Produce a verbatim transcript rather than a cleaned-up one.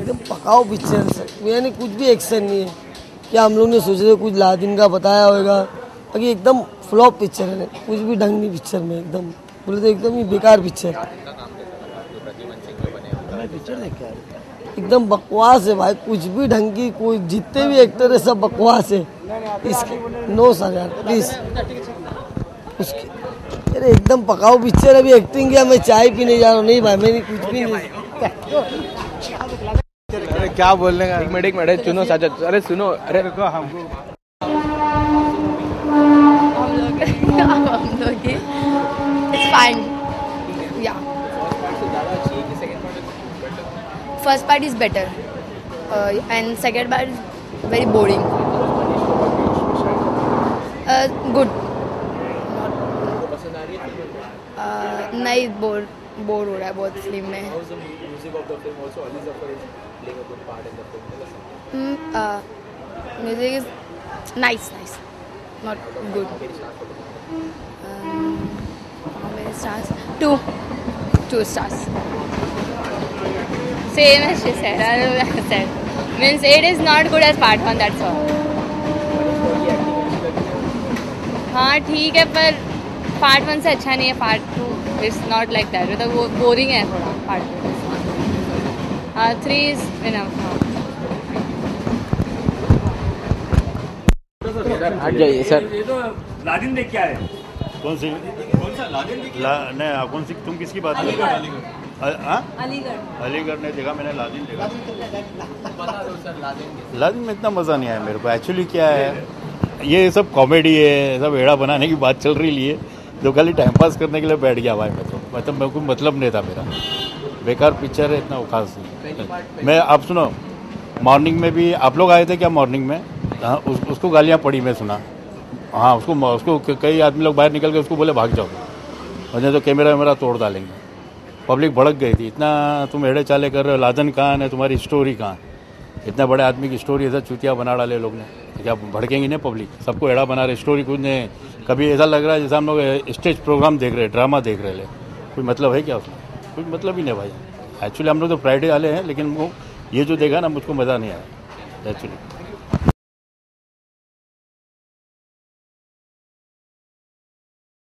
एकदम पकाओ picture sir, यानी कुछ भी एक्शन नहीं है। क्या हम लोग ने सोचे थे कुछ लादिन का बताया होगा, बाकी एकदम फ्लॉप पिक्चर है, कुछ भी ढंग नहीं पिक्चर में, एकदम बोले तो एकदम ही बेकार पिक्चर। पिक्चर देख के एकदम बकवास है भाई, कुछ भी ढंग की, कोई जितने भी एक्टर है सब बकवास है इसके। नो सर यार प्लीज उसके, अरे एकदम पकाओ पिक्चर। अभी एक्टिंग किया, मैं चाय पीने जा रहा हूँ। नहीं भाई मैंने कुछ भी नहीं। अरे क्या बोलने का, एक मिनट एक मिनट सुनो साजद, अरे सुनो, अरे रुको हमको It's fine. Yeah. First part is better, uh, and second part is very boring. Uh, good. Uh, नहीं बोर बोर हो रहा है बहुत फिल्म में। Music is nice, nice, not good. Um, how many stars? Two, two stars. Same as she said. I said. Means it is not good as part one. That's all. हाँ ठीक है, पर part one से अच्छा नहीं है। Part two it's not like that, मतलब वो बोरिंग है थोड़ा पार्ट टू। हाँ थ्री इज इनफ। हट जाइए सर। लादिन देख के आए। कौन सी? कौन सा लादिन देख? नहीं, कौन सी? तुम किसकी बात कर रहे हो? अलीगढ़। अलीगढ़ ने देखा, मैंने लादिन देखा। लादिन में इतना मज़ा नहीं आया मेरे को। एक्चुअली क्या है, ये सब कॉमेडी है, सब एड़ा बनाने की बात चल रही है, जो खाली टाइम पास करने के लिए बैठ गया भाई। मैं तो मतलब मेरे को मतलब नहीं था मेरा, बेकार पिक्चर है, इतना खास नहीं। मैं आप सुनो, मॉर्निंग में भी आप लोग आए थे क्या? मॉर्निंग में हाँ, उस, उसको गालियाँ पड़ी, मैं सुना। हाँ उसको उसको कई आदमी लोग बाहर निकल के उसको बोले भाग जाओ, और नहीं तो कैमरा वैमरा तोड़ डालेंगे। पब्लिक भड़क गई थी, इतना तुम एड़े चाले कर रहे हो, लादन कहाँ है, तुम्हारी स्टोरी कहाँ है? इतना बड़े आदमी की स्टोरी ऐसा चूतिया बना डाले लोग ने, तो क्या भड़केंगी नहीं पब्लिक? सबको एड़ा बना रहे, स्टोरी कुछ नहीं। कभी ऐसा लग रहा है जैसे हम लोग स्टेज प्रोग्राम देख रहे, ड्रामा देख रहे। कोई मतलब है क्या उसमें? कोई मतलब ही नहीं भाई। एक्चुअली हम लोग तो फ्राइडे वाले हैं, लेकिन वो ये जो देखा ना, मुझको मज़ा नहीं आया एक्चुअली।